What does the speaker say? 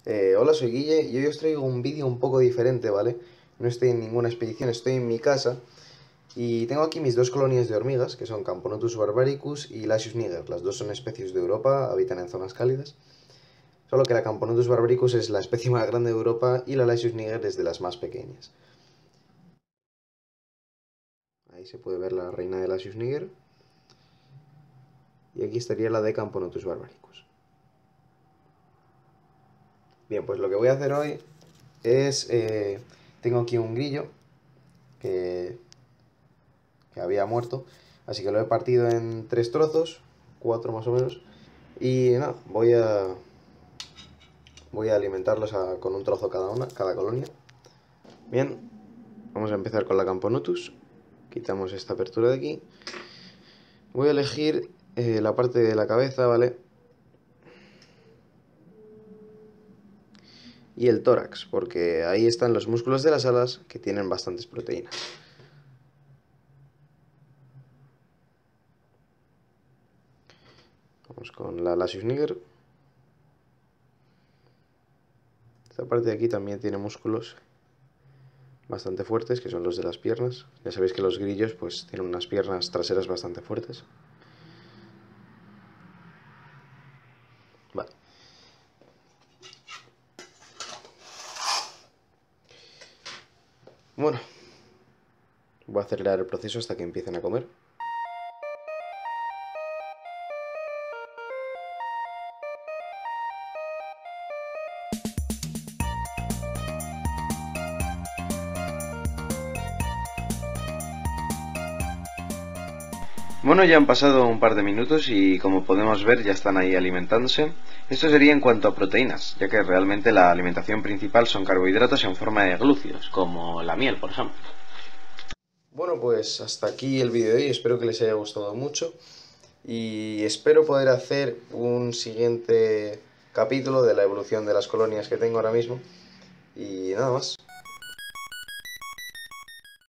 Hola, soy Guille y hoy os traigo un vídeo un poco diferente, ¿vale? No estoy en ninguna expedición, estoy en mi casa y tengo aquí mis dos colonias de hormigas, que son Camponotus barbaricus y Lasius niger. Las dos son especies de Europa, habitan en zonas cálidas, solo que la Camponotus barbaricus es la especie más grande de Europa y la Lasius niger es de las más pequeñas. Ahí se puede ver la reina de Lasius niger y aquí estaría la de Camponotus barbaricus. Bien, pues lo que voy a hacer hoy es... tengo aquí un grillo que había muerto. Así que lo he partido en tres trozos, cuatro más o menos. Y nada, voy a alimentarlos con un trozo cada colonia. Bien, vamos a empezar con la Camponotus. Quitamos esta apertura de aquí. Voy a elegir la parte de la cabeza, ¿vale? Y el tórax, porque ahí están los músculos de las alas que tienen bastantes proteínas. Vamos con la Lasius niger. Esta parte de aquí también tiene músculos bastante fuertes, que son los de las piernas. Ya sabéis que los grillos pues tienen unas piernas traseras bastante fuertes. Vale. Bueno, voy a acelerar el proceso hasta que empiecen a comer. Bueno, ya han pasado un par de minutos y como podemos ver ya están ahí alimentándose. Esto sería en cuanto a proteínas, ya que realmente la alimentación principal son carbohidratos en forma de glúcidos, como la miel, por ejemplo. Bueno, pues hasta aquí el vídeo de hoy, espero que les haya gustado mucho y espero poder hacer un siguiente capítulo de la evolución de las colonias que tengo ahora mismo y nada más.